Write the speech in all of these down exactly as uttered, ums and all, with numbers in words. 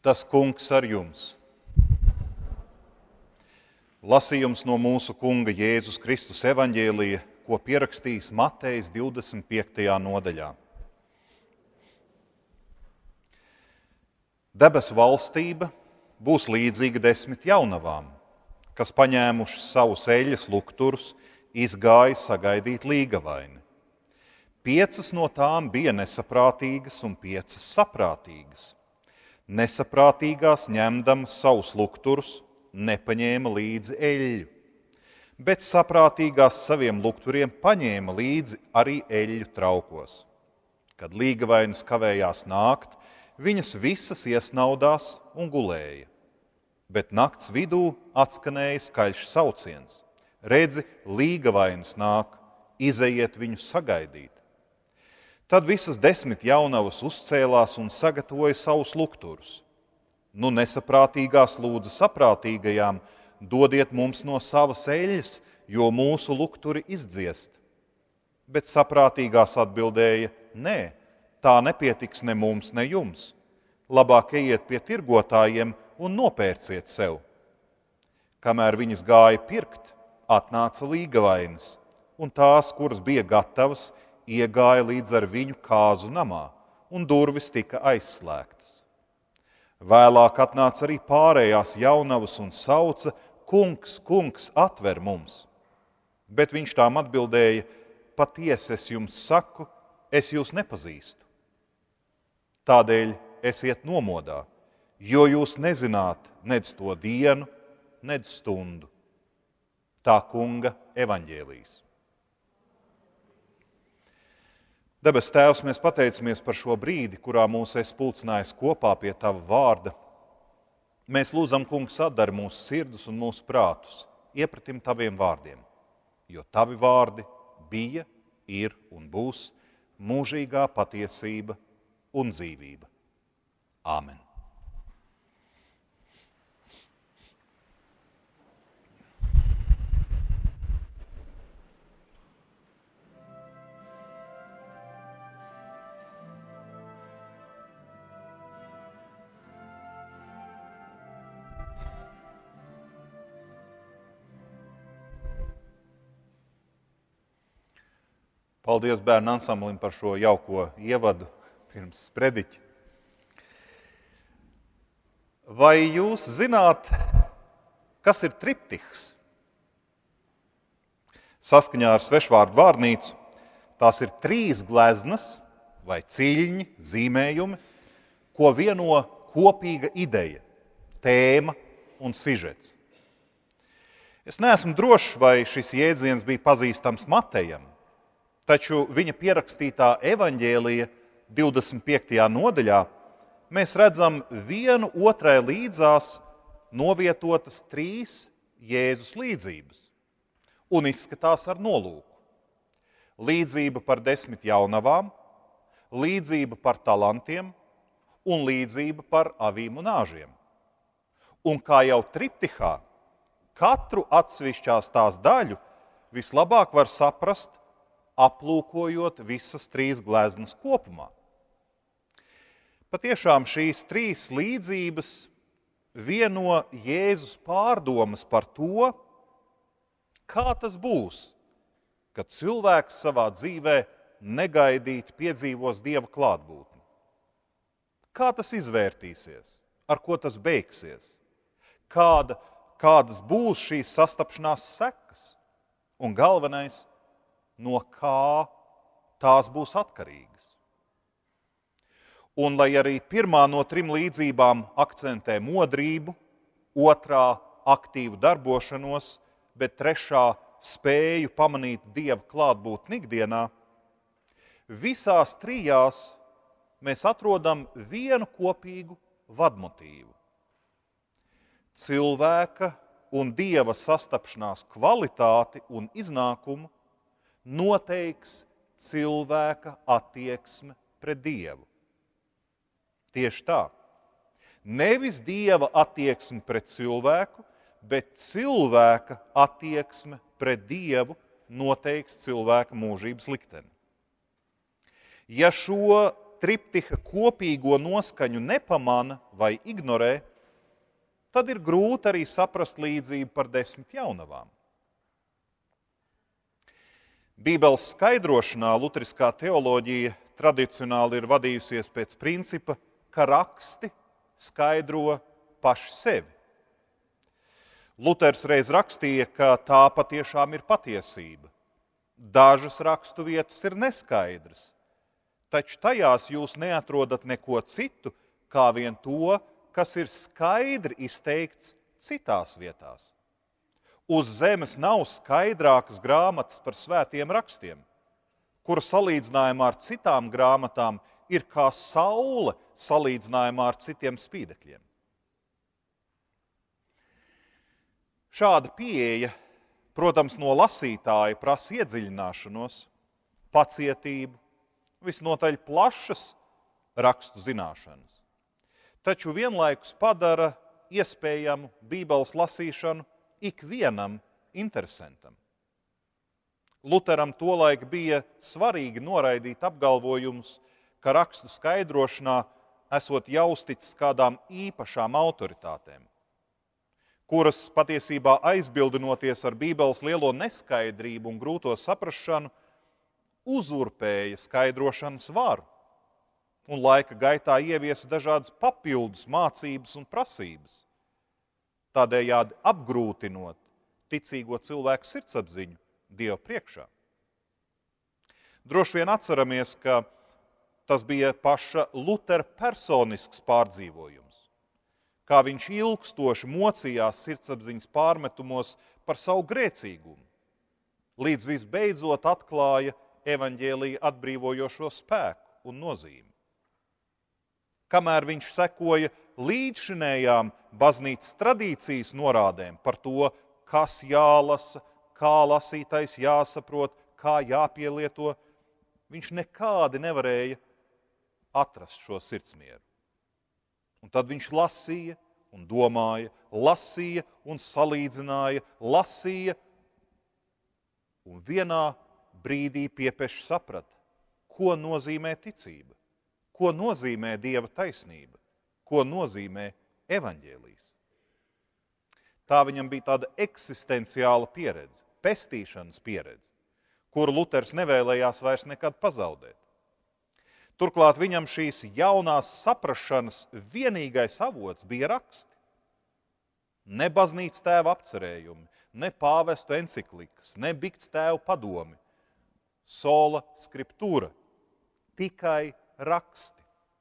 Tas Kungs ar jums. Lasījums no mūsu Kunga Jēzus Kristus evaņģēlija, ko pierakstījis Matejs divdesmit piektajā nodaļā. Debesu valstība būs līdzīga desmit jaunavām, kas paņēmuši savus eļļas lukturus, izgāja sagaidīt līgavaini. Piecas no tām bija nesaprātīgas un piecas saprātīgas. Nesaprātīgās ņemdamas savus lukturus, nepaņēma līdzi eļļu, bet saprātīgās saviem lukturiem paņēma līdzi arī eļļu traukos. Kad līgavainis kavējās nākt, viņas visas iesnaudās un gulēja. Bet nakts vidū atskanēja skaļš sauciens: redzi, līgavainis nāk, izejiet viņu sagaidīt. Tad visas desmit jaunavas uzcēlās un sagatavoja savus lukturus. Nu, nesaprātīgās lūdza saprātīgajām: dodiet mums no savas eļļas, jo mūsu lukturi izdziest. Bet saprātīgās atbildēja: nē, tā nepietiks ne mums, ne jums. Labāk ejiet pie tirgotājiem un nopērciet sev. Kamēr viņas gāja pirkt, atnāca līgavainis, un tās, kuras bija gatavas, iegāja līdz ar viņu kāzu namā, un durvis tika aizslēgtas. Vēlāk atnāca arī pārējās jaunavas un sauca: kungs, kungs, atver mums! Bet viņš tām atbildēja: patiesi es jums saku, es jūs nepazīstu. Tādēļ esiet nomodā, jo jūs nezināt nedz to dienu, nedz stundu. Tā Kunga evaņģēlijs. Debes Tēvs, mēs pateicamies par šo brīdi, kurā mūs esi pulcinājis kopā pie Tava vārda. Mēs lūdzam, Kungs, atdari mūsu sirdus un mūsu prātus iepratim Taviem vārdiem, jo Tavi vārdi bija, ir un būs mūžīgā patiesība un dzīvība. Āmen. Paldies bērnu ansamblim par šo jauko ievadu pirms sprediķa. Vai jūs zināt, kas ir triptihs? Saskaņā ar svešvārdu vārnīcu tās ir trīs gleznas vai ciļņi, zīmējumi, ko vieno kopīga ideja, tēma un sižets. Es neesmu drošs, vai šis jēdziens bija pazīstams Matejam, taču viņa pierakstītā evaņģēlija divdesmit piektajā nodaļā mēs redzam vienu otrai līdzās novietotas trīs Jēzus līdzības un izskatās ar nolūku. Līdzība par desmit jaunavām, līdzība par talantiem un līdzība par avīm un āžiem. Un kā jau triptihā, katru atsevišķās tās daļu vislabāk var saprast, aplūkojot visas trīs gleznas kopumā. Patiešām šīs trīs līdzības vieno Jēzus pārdomas par to, kā tas būs, kad cilvēks savā dzīvē negaidīti piedzīvos Dieva klātbūtni. Kā tas izvērtīsies, ar ko tas beigsies, kāda, kādas būs šīs sastapšanās sekas un galvenais, no kā tās būs atkarīgas. Un lai arī pirmā no trim līdzībām akcentē modrību, otrā aktīvu darbošanos, bet trešā spēju pamanīt Dieva klātbūtni ikdienā, visās trijās mēs atrodam vienu kopīgu vadmotīvu. Cilvēka un Dieva sastapšanās kvalitāti un iznākumu noteiks cilvēka attieksme pret Dievu. Tieši tā. Nevis Dieva attieksme pret cilvēku, bet cilvēka attieksme pret Dievu noteiks cilvēka mūžības likteni. Ja šo triptiha kopīgo noskaņu nepamana vai ignorē, tad ir grūti arī saprast līdzību par desmit jaunavām. Bībeles skaidrošanā luteriskā teoloģija tradicionāli ir vadījusies pēc principa, ka raksti skaidro paši sevi. Luters reiz rakstīja, ka tā patiešām ir patiesība. Dažas rakstu vietas ir neskaidras, taču tajās jūs neatrodat neko citu, kā vien to, kas ir skaidri izteikts citās vietās. Uz zemes nav skaidrākas grāmatas par svētiem rakstiem, kura salīdzinājumā ar citām grāmatām ir kā saule salīdzinājumā ar citiem spīdekļiem. Šāda pieeja, protams, no lasītāja prasa iedziļināšanos, pacietību, visnotaļ plašas rakstu zināšanas, taču vienlaikus padara iespējamu Bībeles lasīšanu ikvienam interesantam. Luteram tolaik bija svarīgi noraidīt apgalvojumus, ka rakstu skaidrošanā esot jāuzticis kādām īpašām autoritātēm, kuras patiesībā aizbildinoties ar Bībeles lielo neskaidrību un grūto saprašanu, uzurpēja skaidrošanas varu un laika gaitā ieviesa dažādas papildus mācības un prasības, tādējādi apgrūtinot ticīgo cilvēku sirdsapziņu Dieva priekšā. Droši vien atceramies, ka tas bija paša Lutera personisks pārdzīvojums, kā viņš ilgstoši mocījās sirdsapziņas pārmetumos par savu grēcīgumu, līdz visbeidzot atklāja evaņģēlija atbrīvojošo spēku un nozīmi. Kamēr viņš sekoja līdzšinējām baznīcas tradīcijas norādēm par to, kas jālasa, kā lasītais jāsaprot, kā jāpielieto, viņš nekādi nevarēja atrast šo sirdsmieru. Un tad viņš lasīja un domāja, lasīja un salīdzināja, lasīja un vienā brīdī piepieši saprata, ko nozīmē ticība, ko nozīmē Dieva taisnība, ko nozīmē evaņģēlijs. Tā viņam bija tāda eksistenciāla pieredze, pestīšanas pieredze, kuru Luters nevēlējās vairs nekad pazaudēt. Turklāt viņam šīs jaunās saprašanas vienīgais avots bija raksti. Ne baznīcas tēva apcerējumi, ne pāvestu enciklikas, ne bikts tēva padomi, sola scriptura, tikai raksti.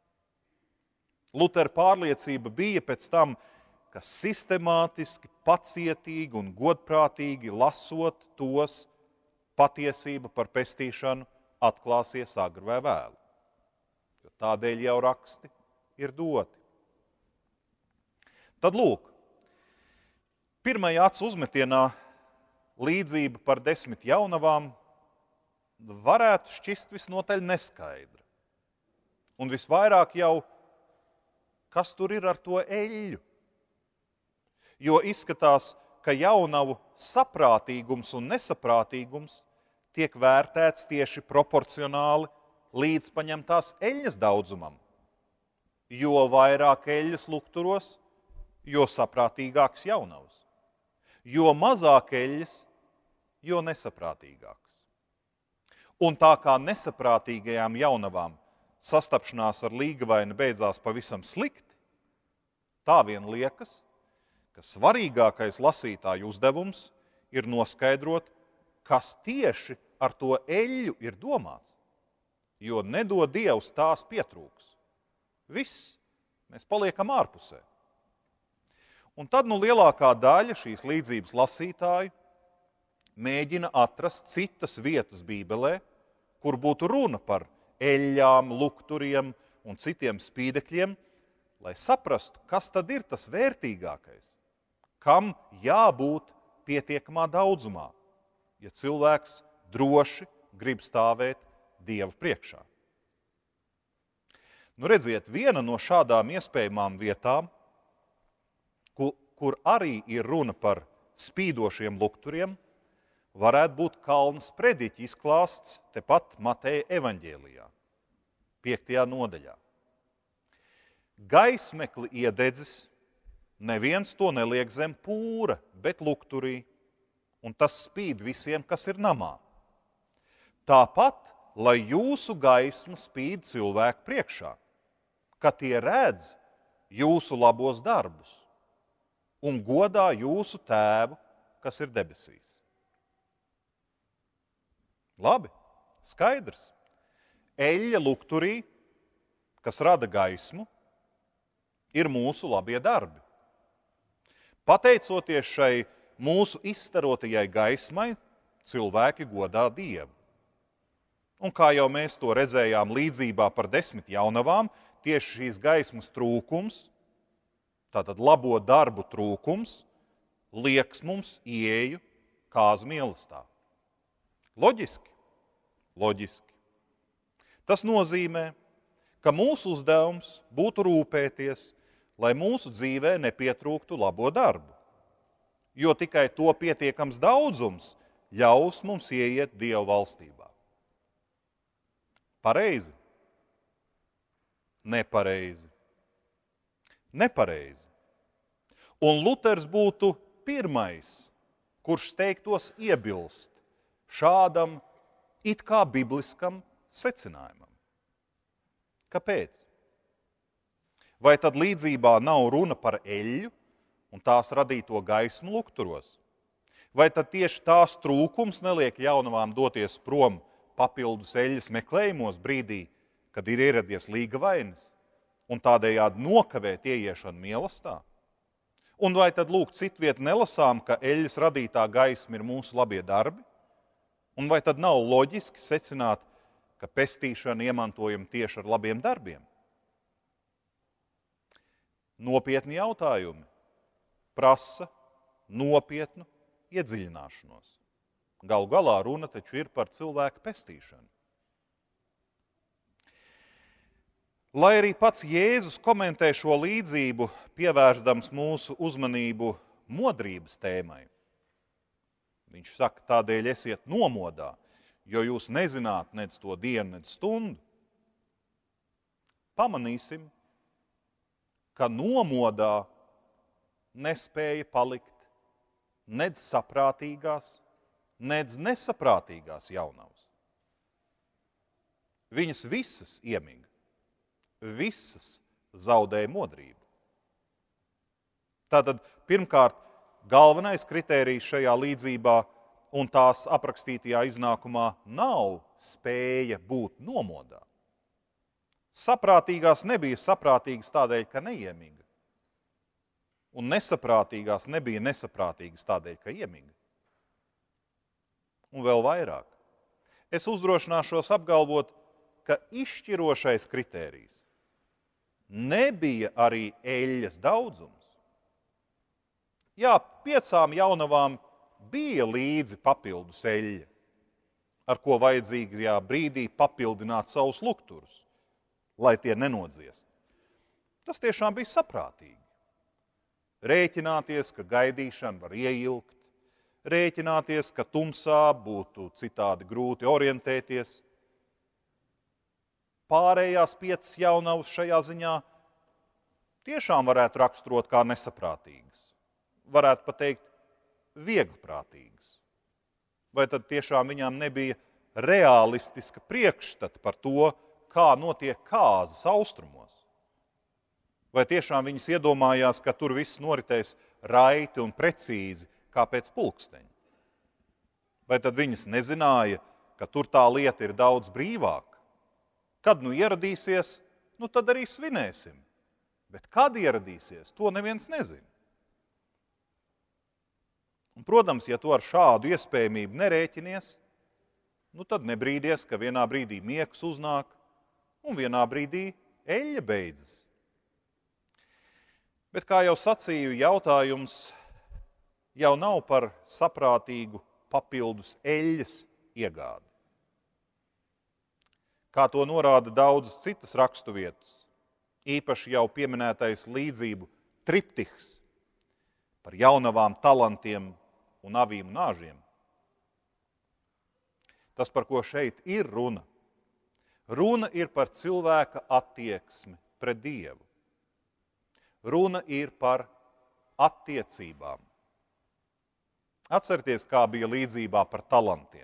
Lutera pārliecība bija pēc tam, ka sistemātiski, pacietīgi un godprātīgi lasot tos, patiesība par pestīšanu atklāsies agri vai vēlu. Jo tādēļ jau raksti ir doti. Tad lūk, pirmajā acu uzmetienā līdzība par desmit jaunavām varētu šķist visnotaļ neskaidra. Un visvairāk jau, kas tur ir ar to eļļu? Jo izskatās, ka jaunavu saprātīgums un nesaprātīgums tiek vērtēts tieši proporcionāli līdz paņemtās eļļas daudzumam. Jo vairāk eļļas lukturos, jo saprātīgāks jaunavs. Jo mazāk eļļas, jo nesaprātīgāks. Un tā kā nesaprātīgajām jaunavām sastapšanās ar līgavaini beidzās pavisam slikti, tā vien liekas, ka svarīgākais lasītāju uzdevums ir noskaidrot, kas tieši ar to eļļu ir domāts, jo nedod Dievs tās pietrūks. Viss, mēs paliekam ārpusē. Un tad nu lielākā daļa šīs līdzības lasītāju mēģina atrast citas vietas Bībelē, kur būtu runa par eļļām, lukturiem un citiem spīdekļiem, lai saprastu, kas tad ir tas vērtīgākais, kam jābūt pietiekamā daudzumā, ja cilvēks droši grib stāvēt Dievu priekšā. Nu redziet, viena no šādām iespējamām vietām, kur, kur arī ir runa par spīdošiem lukturiem, varētu būt Kalna sprediķa izklāsts tepat Mateja evaņģēlijā. piektajā nodaļā. Gaismekli iededzis, neviens to neliek zem pūra, bet lukturī, un tas spīd visiem, kas ir namā. Tāpat, lai jūsu gaisma spīd cilvēku priekšā, ka tie redz jūsu labos darbus un godā jūsu tēvu, kas ir debesīs. Labi, skaidrs. Eļļa lukturī, kas rada gaismu, ir mūsu labie darbi. Pateicoties šai mūsu izstarotajai gaismai, cilvēki godā Dievu. Un kā jau mēs to redzējām līdzībā par desmit jaunavām, tieši šīs gaismas trūkums, tātad labo darbu trūkums, lieks mums ieeju kāzu mīlestībā. Loģiski? Loģiski. Tas nozīmē, ka mūsu uzdevums būtu rūpēties, lai mūsu dzīvē nepietrūktu labo darbu, jo tikai to pietiekams daudzums ļaus mums ieiet Dieva valstībā. Pareizi? Nepareizi. Nepareizi. Un Luters būtu pirmais, kurš steigtos iebilst šādam it kā bibliskam secinājumam. Kāpēc? Vai tad līdzībā nav runa par eļļu un tās radīto gaismu lukturos? Vai tad tieši tās trūkums neliek jaunavām doties prom papildus eļļas meklējumos brīdī, kad ir ieradies līgavainis, un tādējādi nokavēt ieiešanu mīlestībā? Un vai tad lūk citviet nelasām, ka eļļas radītā gaisma ir mūsu labie darbi? Un vai tad nav loģiski secināt, ka pestīšanu iemantojam tieši ar labiem darbiem? Nopietni jautājumi prasa nopietnu iedziļināšanos. Galu galā runa taču ir par cilvēku pestīšanu. Lai arī pats Jēzus komentē šo līdzību, pievērsdams mūsu uzmanību modrības tēmai, viņš saka, tādēļ esiet nomodā, jo jūs nezināt nec to dienu, nec stundu. Pamanīsim, ka nomodā nespēja palikt nec saprātīgās, nec nesaprātīgās jaunavas. Viņas visas iemiga, visas zaudēja modrību. Tātad, pirmkārt, galvenais kritērijs šajā līdzībā un tās aprakstītajā iznākumā nav spēja būt nomodā. Saprātīgās nebija saprātīgas tādēļ, ka neiemiga. Un nesaprātīgās nebija nesaprātīgas tādēļ, ka iemiga. Un vēl vairāk. Es uzdrošināšos apgalvot, ka izšķirošais kritērijs nebija arī eļļas daudzums. Jā, piecām jaunavām bija līdzi papildus eļļa, ar ko vajadzīgajā brīdī papildināt savus lukturus, lai tie nenodziest. Tas tiešām bija saprātīgi. Rēķināties, ka gaidīšana var ieilgt, rēķināties, ka tumsā būtu citādi grūti orientēties. Pārējās piecas jaunavas šajā ziņā tiešām varētu raksturot kā nesaprātīgas. Varētu pateikt, viegliprātīgas. Vai tad tiešām viņām nebija realistiska priekšstata par to, kā notiek kāzas austrumos? Vai tiešām viņas iedomājās, ka tur viss noritēs raiti un precīzi, kā pēc pulksteņa? Vai tad viņas nezināja, ka tur tā lieta ir daudz brīvāka? Kad nu ieradīsies, nu tad arī svinēsim. Bet kad ieradīsies, to neviens nezina. Un, protams, ja tu ar šādu iespējamību nerēķinies, nu tad nebrīdies, ka vienā brīdī miegs uznāk un vienā brīdī eļļa beidzas. Bet, kā jau sacīju, jautājums jau nav par saprātīgu papildus eļļas iegādi. Kā to norāda daudzas citas raksturvietas, īpaši jau pieminētais līdzību triptihs par jaunavām talantiem un avīm un āžiem. Tas, par ko šeit ir runa, Runa ir par cilvēka attieksmi pret Dievu. Runa ir par attiecībām. Atcerieties, kā bija līdzībā par talantiem.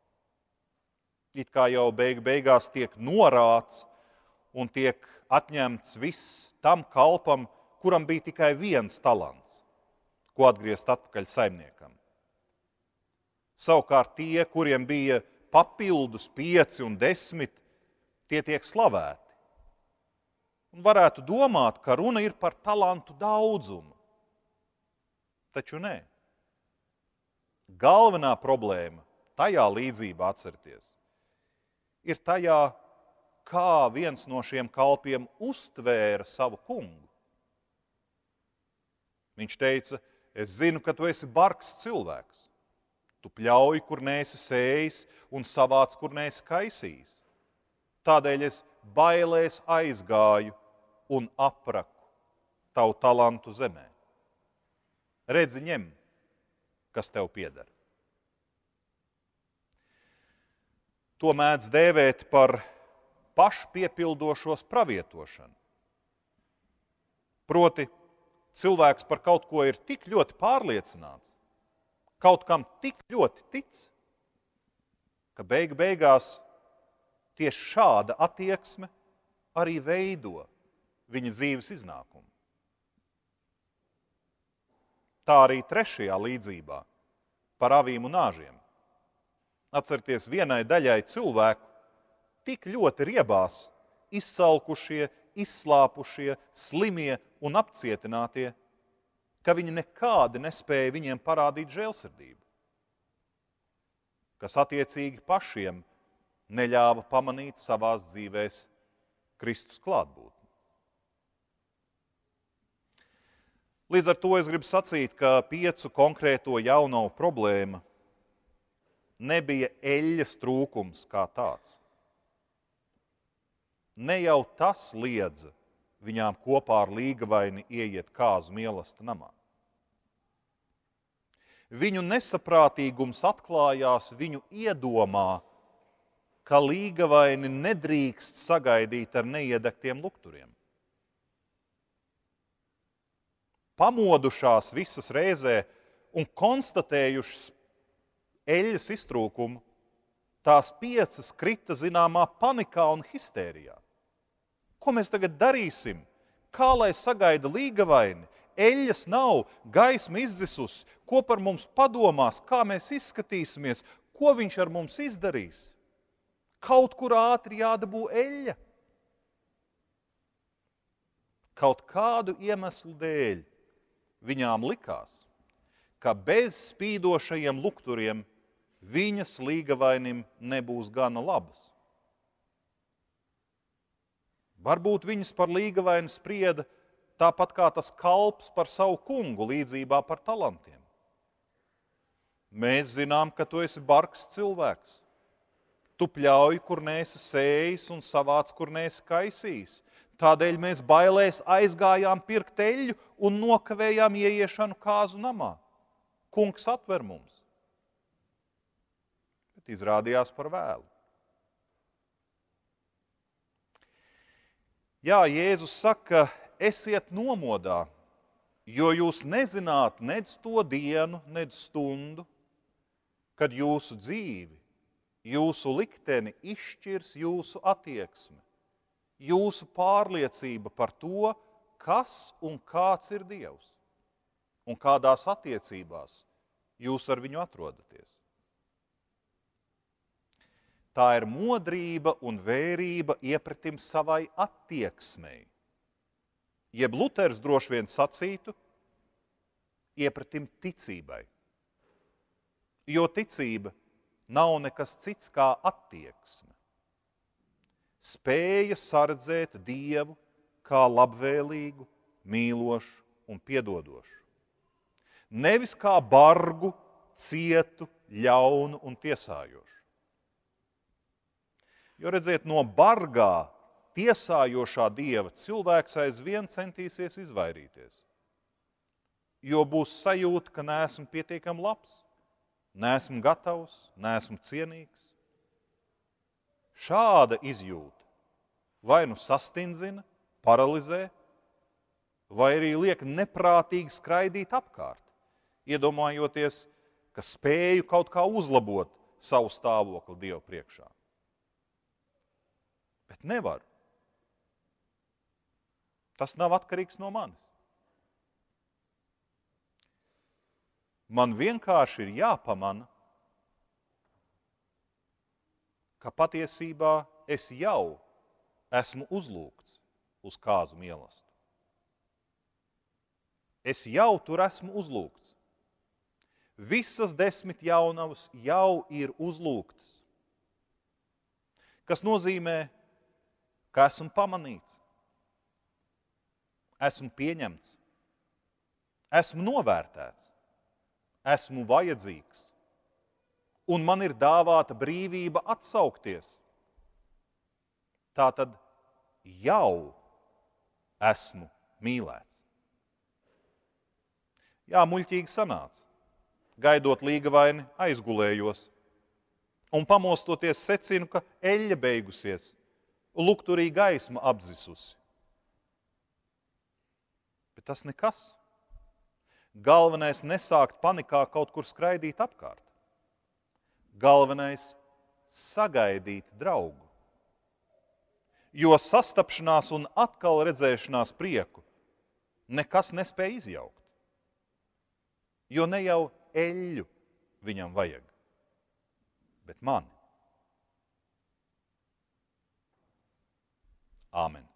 It kā jau beig beigās tiek norāts un tiek atņemts viss tam kalpam, kuram bija tikai viens talants, ko atgriezt atpakaļ saimniekam. Savukārt tie, kuriem bija papildus pieci un desmit, tie tiek slavēti. Un varētu domāt, ka runa ir par talantu daudzumu. Taču nē. Galvenā problēma tajā līdzībā, atcerieties, ir tajā, kā viens no šiem kalpiem uztvēra savu kungu. Viņš teica, es zinu, ka tu esi bargs cilvēks. Tu pļauj, kur neesi sējis, un savāc, kur neesi kaisījis. Tādēļ es bailēs aizgāju un apraku tavu talantu zemē. Redzi, ņem, kas tev pieder. To mēdz dēvēt par pašpiepildošos pravietošanu. Proti, cilvēks par kaut ko ir tik ļoti pārliecināts, kaut kam tik ļoti tic, ka beigu beigās tieši šāda attieksme arī veido viņa dzīves iznākumu. Tā arī trešajā līdzībā par avīm un āžiem. Atcerieties, vienai daļai cilvēku tik ļoti riebās izsalkušie, izslāpušie, slimie un apcietinātie, ka viņi nekādi nespēja viņiem parādīt žēlsirdību, kas attiecīgi pašiem neļāva pamanīt savās dzīvēs Kristus klātbūtni. Līdz ar to es gribu sacīt, ka piecu konkrēto jaunavu problēma nebija eļļas trūkums kā tāds. Ne jau tas liedza viņām kopā ar līgavaini ieiet kāzu mīlesta namā. Viņu nesaprātīgums atklājās viņu iedomā, ka līgavaini nedrīkst sagaidīt ar neiedegtiem lukturiem. Pamodušās visas reizē un konstatējušas eļļas iztrūkumu, tās piecas krita zināmā panikā un histērijā. Ko mēs tagad darīsim? Kā lai sagaida līgavaini? Eļļas nav, gaisma izdzisus, ko par mums padomās, kā mēs izskatīsimies, ko viņš ar mums izdarīs? Kaut kur ātri jādabū eļļa. Kaut kādu iemeslu dēļ viņām likās, ka bez spīdošajiem lukturiem viņas līgavainim nebūs gana labas. Varbūt viņas par līgavaini sprieda tāpat kā tas kalps par savu kungu līdzībā par talantiem. Mēs zinām, ka tu esi bargs cilvēks. Tu pļauj, kur neesi sējis un savāc, kur neesi kaisījis. Tādēļ mēs bailēs aizgājām pirkt eļļu un nokavējām ieiešanu kāzu namā. Kungs atver mums. Bet izrādījās par vēlu. Jā, Jēzus saka, esiet nomodā, jo jūs nezināt nec to dienu, nec stundu, kad jūsu dzīvi, jūsu likteni izšķirs jūsu attieksme, jūsu pārliecība par to, kas un kāds ir Dievs un kādās attiecībās jūs ar viņu atrodaties. Tā ir modrība un vērība iepratim savai attieksmei. Jeb Luters droši vien sacītu, iepratim ticībai. Jo ticība nav nekas cits kā attieksme. Spēja saredzēt Dievu kā labvēlīgu, mīlošu un piedodošu. Nevis kā bargu, cietu, ļaunu un tiesājošu. Jo redziet, no bargā, tiesājošā Dieva cilvēks aizvien centīsies izvairīties. Jo būs sajūta, ka neesmu pietiekami labs, neesmu gatavs, neesmu cienīgs. Šāda izjūta vai nu sastindzina, paralizē, vai arī liek neprātīgi skraidīt apkārt, iedomājoties, ka spēju kaut kā uzlabot savu stāvokli Dievu priekšā. Bet nevaru. Tas nav atkarīgs no manis. Man vienkārši ir jāpamana, ka patiesībā es jau esmu uzlūgts uz kāzu mielastu. Es jau tur esmu uzlūgts. Visas desmit jaunavas jau ir uzlūgtas, kas nozīmē, ka esmu pamanīts, esmu pieņemts, esmu novērtēts, esmu vajadzīgs, un man ir dāvāta brīvība atsaukties. Tātad jau esmu mīlēts. Jā, muļķīgi sanāca. Gaidot līgavaini, aizgulējos, un pamostoties secinu, ka eļļa beigusies, lukturī gaisma apzisusi. Bet tas nekas. Galvenais nesākt panikā kaut kur skraidīt apkārt. Galvenais sagaidīt draugu. Jo sastapšanās un atkal redzēšanās prieku nekas nespēja izjaukt. Jo ne jau eļļu viņam vajag, bet mani. Āmen.